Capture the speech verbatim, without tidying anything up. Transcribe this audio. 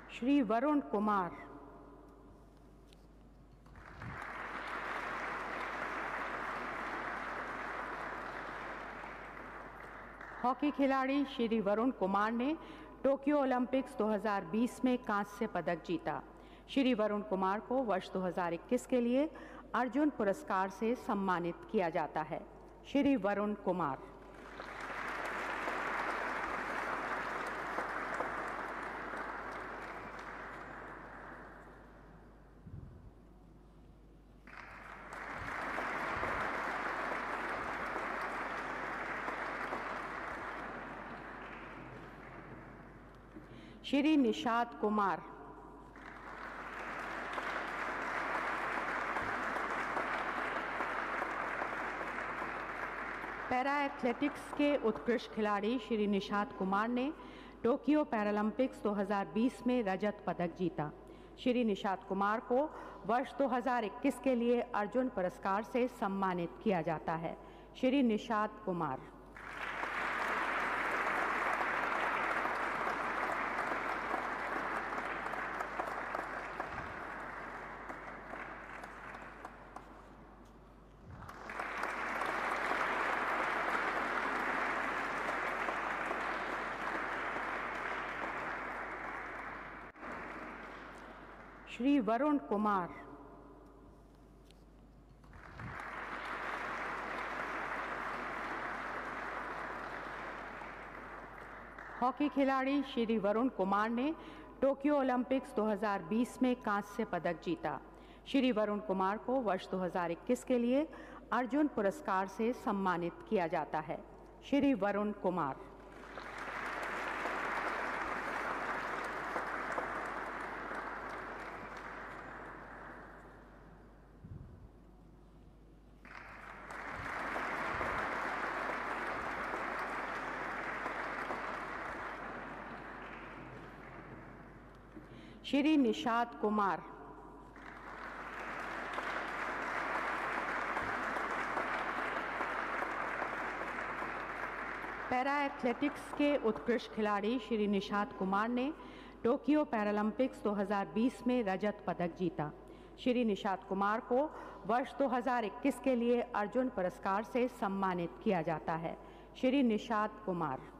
Shri Varun Kumar. Hockey खिलाड़ी श्री वरुण कुमार ने Tokyo Olympics दो हज़ार बीस में कांस्य पदक जीता। श्री वरुण कुमार को वर्ष दो हज़ार इक्कीस के लिए अर्जुन पुरस्कार से सम्मानित किया जाता है। श्री वरुण कुमार। श्री निषाद कुमार। पैरा एथलेटिक्स के उत्कृष्ट खिलाड़ी श्री निषाद कुमार ने टोक्यो पैरालंपिक्स दो हज़ार बीस में रजत पदक जीता। श्री निषाद कुमार को वर्ष दो हज़ार इक्कीस के लिए अर्जुन पुरस्कार से सम्मानित किया जाता है। श्री निषाद कुमार। श्री वरुण कुमार। हॉकी खिलाड़ी श्री वरुण कुमार ने टोक्यो ओलंपिक्स दो हज़ार बीस में कांस्य पदक जीता। श्री वरुण कुमार को वर्ष दो हज़ार इक्कीस के लिए अर्जुन पुरस्कार से सम्मानित किया जाता है। श्री वरुण कुमार। श्री निषाद कुमार। पैरा एथलेटिक्स के उत्कृष्ट खिलाड़ी श्री निषाद कुमार ने टोक्यो पैरालंपिक्स दो हज़ार बीस में रजत पदक जीता। श्री निषाद कुमार को वर्ष दो हज़ार इक्कीस के लिए अर्जुन पुरस्कार से सम्मानित किया जाता है। श्री निषाद कुमार।